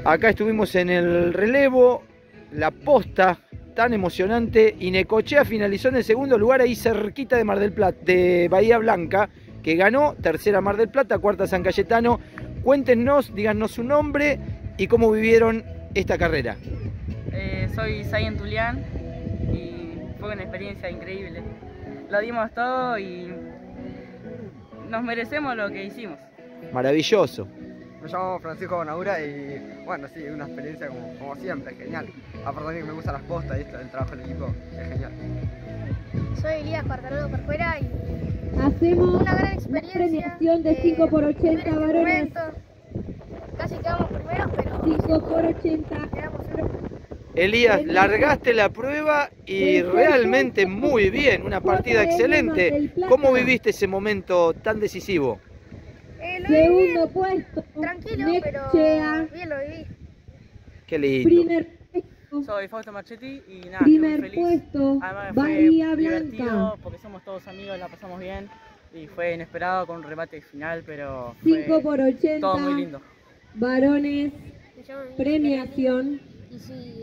Acá estuvimos en el relevo, la posta tan emocionante, y Necochea finalizó en el segundo lugar ahí cerquita de Mar del Plata, de Bahía Blanca, que ganó, tercera Mar del Plata, cuarta San Cayetano. Cuéntenos, díganos su nombre y cómo vivieron esta carrera. Soy Zayen Tulián y fue una experiencia increíble. Lo dimos todo y nos merecemos lo que hicimos. Maravilloso. Me llamo Francisco Bonadura y bueno, sí, una experiencia como siempre, genial. Aparte de que me gustan las postas y esto, el trabajo en equipo es genial. Soy Elías Cuartarolo Corcuera y hacemos una gran la experiencia. premiación de 5x80 varones. Casi quedamos primeros, pero 5x80. quedamos seguros. Elías, largaste la prueba y realmente muy bien, una partida excelente. ¿Cómo viviste ese momento tan decisivo? Lo viví Segundo puesto, tranquilo, pero Necochea. bien lo viví. Qué lindo. Primer puesto, Soy Fausto Marchetti y nada, estoy primer muy feliz. puesto, Además fue Bahía divertido Blanca. porque somos todos amigos, la pasamos bien y fue inesperado con un remate final, pero fue 5x80 todo muy lindo. varones, Me llamo Miguel premiación. y sí,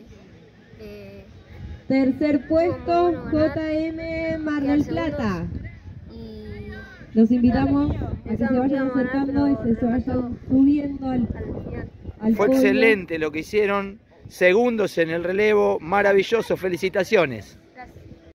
Tercer puesto, Estuvo muy bueno ganar, JM Mar quedar del segundos. Plata. y Los invitamos a que se Pensamos que vayan íbamos a ganar, acercando y pero se vayan remató subiendo al final. al Fue podio. excelente lo que hicieron, segundos en el relevo, maravilloso, felicitaciones.